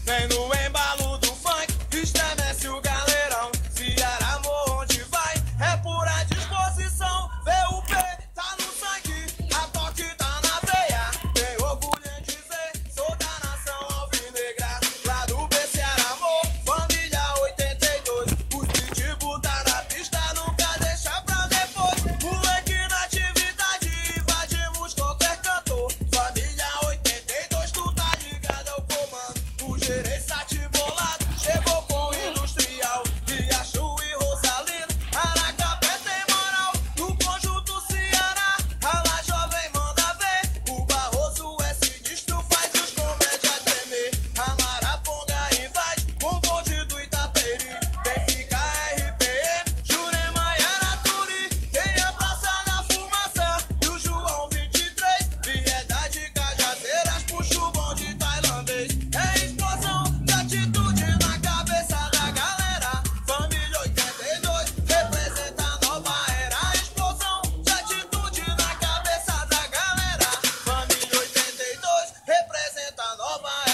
Vem no embalo do funk, estremece o galerão. Ceará, amor, onde vai? É pura disposição. VUP tá no sangue, a toque tá na veia. Tem orgulho em dizer, sou da nação alvinegra. Lá do B, Ceará, amor, família 82. Os pitbull tá na pista, nunca deixa pra depois. Moleque na atividade, invadimos qualquer cantor. Família 82, tu tá ligado ao comando. O Gereissati bolado, chegou com o industrial. Riachu e Rosalino, Aracapé tem moral. No conjunto Ceará, a La Jovem manda ver. O Barroso é sinistro, faz os comédias tremer. A Maraponga invade, com o bonde do Itaperi. Benfica, RPM, Jurema e Araturi. Tem a Praça da Fumaça e o João 23. Viedade, Cajazeiras, puxa o bonde tailandês. É explosão de atitude na cabeça da galera. Família 82 representa a nova era. Explosão de atitude na cabeça da galera. Família 82 representa a nova era.